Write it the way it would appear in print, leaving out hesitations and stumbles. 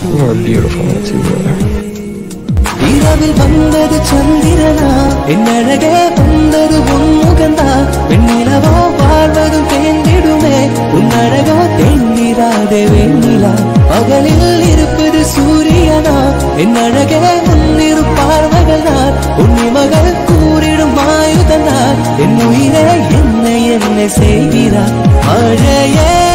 You are beautiful too, brother. இரவில் வந்தது சந்திரனா என்னழகே வந்தது உன்முகந்தா வெண்ணிலவோ வாழ்வது தேர்ந்திடுமே உன்னழகோ தேங்கிராதே வெண்ணிலா பகலில் இருப்பது சூரியனா என்னழகே உன்னிரு பார்வைகள்தான் உன்னிமகள் கூறிடும் ஆயுதந்தான் என் உயிரை என்னை செய்கிறார் மழையே